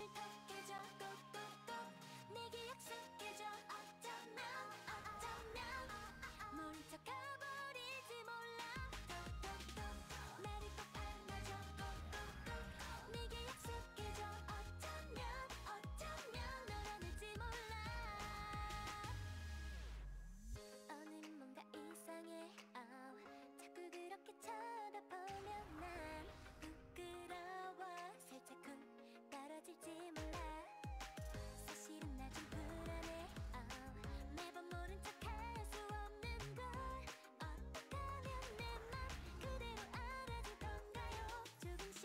톡해줘 꼭꼭꼭 내게 약속해줘 어쩌면 뭉쳐가버릴지 몰라 톡톡톡 나를 꼭 안아줘 꼭꼭꼭 내게 약속해줘 어쩌면 너라는지 몰라 오늘은 뭔가 이상해 자꾸 그렇게 쳐다보면 난 부끄러워 살짝 쿵 떨어질지 몰라 사실은 나 좀 불안해 매번 모른 척 할 수 없는 걸 어떡하면 내 맘 그대로 알아줄 건가요 조금씩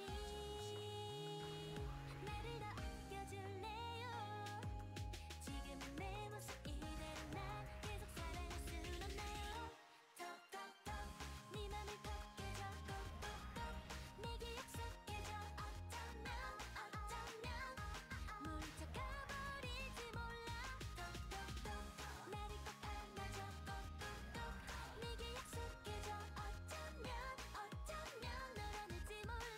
나를 더 아껴줄래요 지금은 내 모습 이대로 날 계속 사랑할 순 없나요 톡톡톡 네 맘을 톡해줘 꼭꼭꼭 내게 약속해줘 어쩌면 뭉쳐가버릴지 몰라 톡톡톡 나를 꼭 안아줘 꼭꼭꼭 내게 약속해줘 어쩌면 너라는지 몰라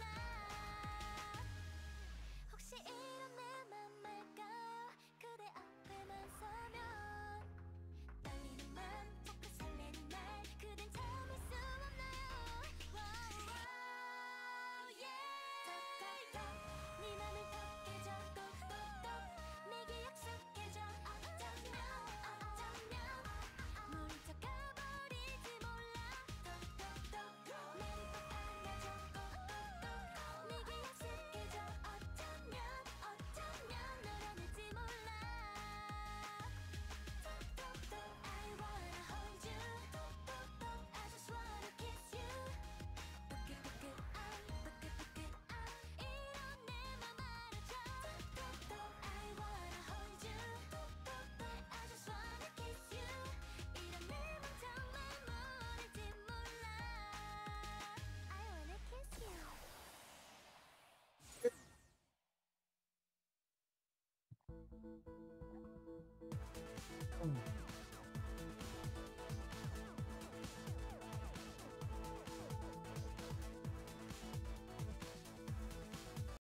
혹시 이런 내 맘 말까요 그대 앞에만 서면 떨리는 맘 자꾸 설레는 날 그댄 참을 수 없나요 톡톡톡 네 맘을 톡해줘 꼭꼭꼭 내게 약속해줘 어쩌면 뭉쳐가버릴지 몰라 톡톡톡 나를 꼭 안아줘 꼭꼭꼭 내게 약속해줘 어쩌면 너라는지 몰라 톡톡톡 I wanna hold you 톡톡톡 I just wanna kiss you 부끄부끄 이런 내 맘 알아줘 톡톡톡 I wanna hold you 톡톡톡 I just wanna kiss you 이런 내 맘 정말 모를지 몰라 I wanna kiss you